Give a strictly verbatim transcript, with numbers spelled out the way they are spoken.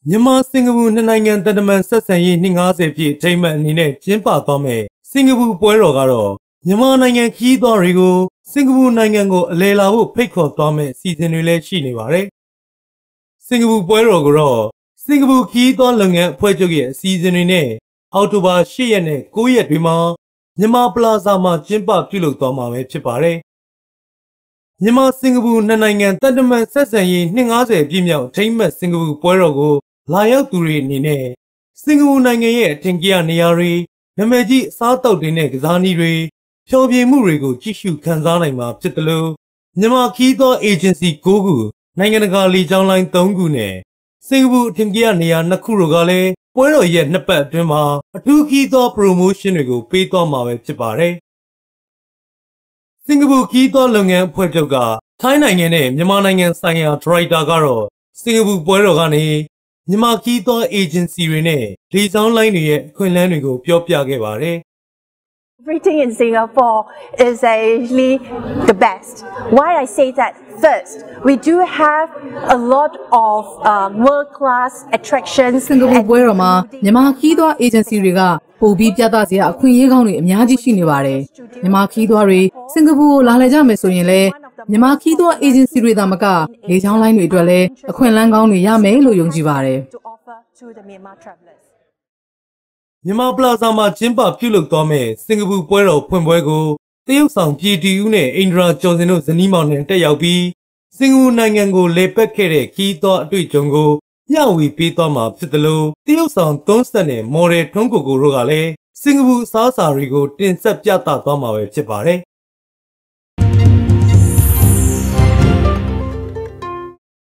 မြန်မာစင်ကာပူနှစ်နိုင်ငံတန်တမန်ဆက်ဆံရေးနှစ်၅၀ပြည့်ထိမ်းမှတ်အနေနဲ့ကျင်းပသွားမယ်စင်ကာပူပွဲတော်ကတော့မြန်မာနိုင်ငံခီးသွားတွေကိုစင်ကာပူနိုင်ငံကိုအလဲလာဖို့ဖိတ်ခေါ်သွားမယ်စီစဉ်တွေလည်းရှိနေပါတယ်စင်ကာပူပွဲတော်ကတော့စင်ကာပူခီးသွားလုပ်ငန်းအဖွဲ့ချုပ်ရဲ့အစီအစဉ်တွေနဲ့အောက်တိုဘာ၈ရက်နဲ့၉ရက်တွေမှာမြန်မာပလာဇာမှာကျင်းပပြုလုပ်သွားမှာပဲဖြစ်ပါတယ်မြန်မာစင်ကာပူနှစ်နိုင်ငံတန်တမန်ဆက်ဆံရေးနှစ်၅၀ပြည့်မြောက်ထိမ်းမှတ်စင်ကာပူပွဲတော်ကိုလာရောက်သူတွေအနေနဲ့စင်ကာပူနိုင်ငံရဲ့အထင်ကြီးနေရာတွေနာမည်ကြီးအစားအသောက်တွေနဲ့ကစားနည်းတွေဖျော်ဖြေမှုတွေကိုကြည့်ရှုခံစားနိုင်မှာဖြစ်တယ်လို့မြန်မာခီးသွားအေဂျင်စီ၉ခုနိုင်ငံတကာလေကြောင်းလိုင်း၃ခုနဲ့စင်ကာပူအထင်ကြီးနေရာ၂ခုတို့ကလည်းပွဲတော်ရဲ့နှစ်ပတ်အတွင်းမှာအထူးခီးသွား promotion တွေကိုပေးသွားမှာပဲဖြစ်ပါတယ်စင်ကာပူခီးသွားလုပ်ငန်းအဖွဲ့ချုပ်ကထိုင်းနိုင်ငံနဲ့မြန်မာနိုင်ငံဆိုင်ရာဒရိုက်တာကတော့စင်ကာပူပွဲတော်ကနေမြန်မာခီးသွားအေဂျင်စီတွေနဲ့လေကြောင်းလိုင်းတွေရဲ့အခွင့်အလမ်းတွေကိုပြောပြခဲ့ပါတယ် Everything in Singapore is actually the best. Why I say that? First, we do have a lot of um, world-class attractions. စင်ကာပူပွဲတော်မှာမြန်မာခီးသွားအေဂျင်စီတွေကပိုပြီးပြသစရာအခွင့်အရေးကောင်းတွေအများကြီးရှိနေပါတယ်။မြန်မာခီးသွားတွေစင်ကာပူကိုလာလည်ကြမယ်ဆိုရင်လည်းမြန်မာခီးသွားအေဂျင်စီတွေသာမကလေကြောင်းလိုင်းတွေအတွက်လည်းအခွင့်အလမ်းကောင်းတွေရမယ်လို့ယုံကြည်ပါတယ်။မြန်မာပလာဇာမှာကျင်းပပြုလုပ်သွားမယ့်စင်ကာပူပွဲတော်ဖွင့်ပွဲကိုတရုတ်ဆောင်ပြည်တီဦးနဲ့အိန္ဒြာကျော်စင်တို့ဇနီးမောင်နှံတက်ရောက်ပြီးစင်ကာပူနိုင်ငံကိုလေပတ်ခဲ့တဲ့ခီးသွားအတွေ့အကြုံကိုမျှဝေပေးသွားမှာဖြစ်တယ်လို့တရုတ်ဆောင်သုံးဆက်နဲ့မော်ဒယ်ထွန်းကိုကိုတို့ကလည်းစင်ကာပူအစားအစာတွေကိုတင်ဆက်ပြသသွားမှာပဲဖြစ်ပါတယ်